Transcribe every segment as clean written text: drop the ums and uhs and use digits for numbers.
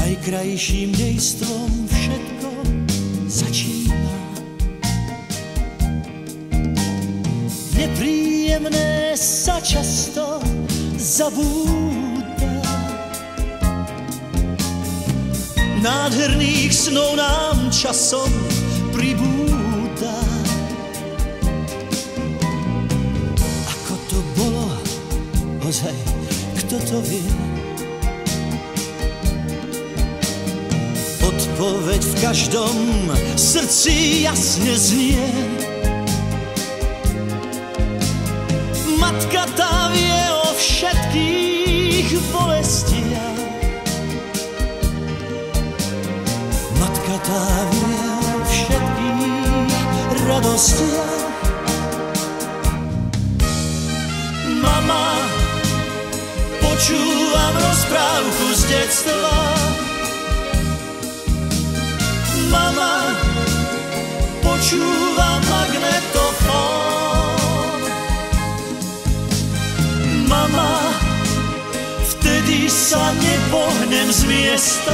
Najkrajším dejstvom všetko začína. Nepríjemné sa často zabúda. Nádherných snov nám časom pribúda. Ako to bolo, ozaj, kto to vie? Odpoveď v každom srdci jasne znie. Matka tá vie o všetkých bolestiach. Matka tá vie o všetkých radostiach. Mama, počúvam rozprávku z detstva. Mama, počúvam magnetofón. Mama, vtedy sa nepohnem z miesta.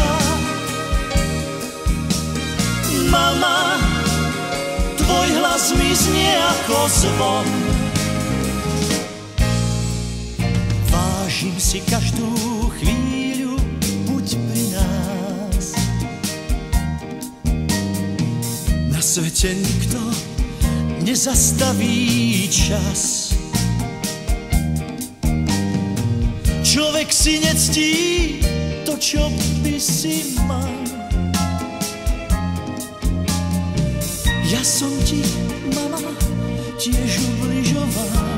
Mama, tvoj hlas mi znie ako zvon. Vážim si každú chvíľu, buď pri nás. Na svete nikto nezastaví čas. Človek si nectí to, čo by si mal. Ja som ti, mama, tiež ubližoval.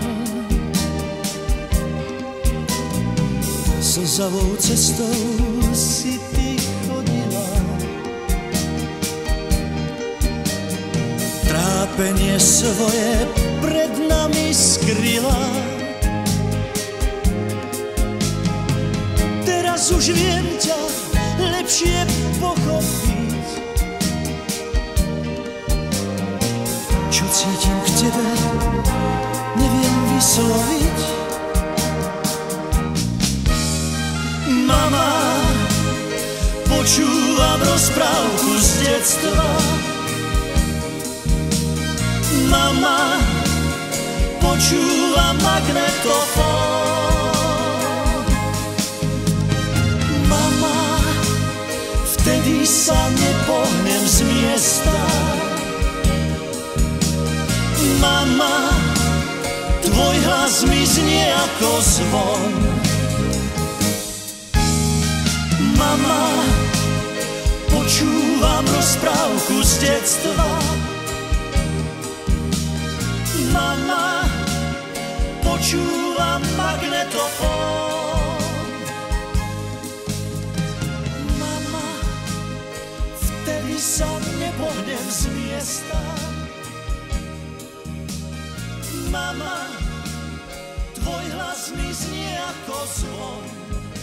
Slzavou cestou si ty chodila. Trápenie svoje pred nami skryla. Teraz už viem ťa lepšie pochopiť. Čo cítim k tebe, neviem vysloviť. Mama, počúvam rozprávku z detstva. Mama, počúvam magnetofón. Mama, vtedy sa nepohnem z miesta. Mama, tvoj hlas mi znie ako zvon. Mama, počúvam rozprávku z detstva. Mama, počúvam magnetofón. Mama, vtedy sa nepohnem z miesta. Mama, tvoj hlas mi znie ako zvon.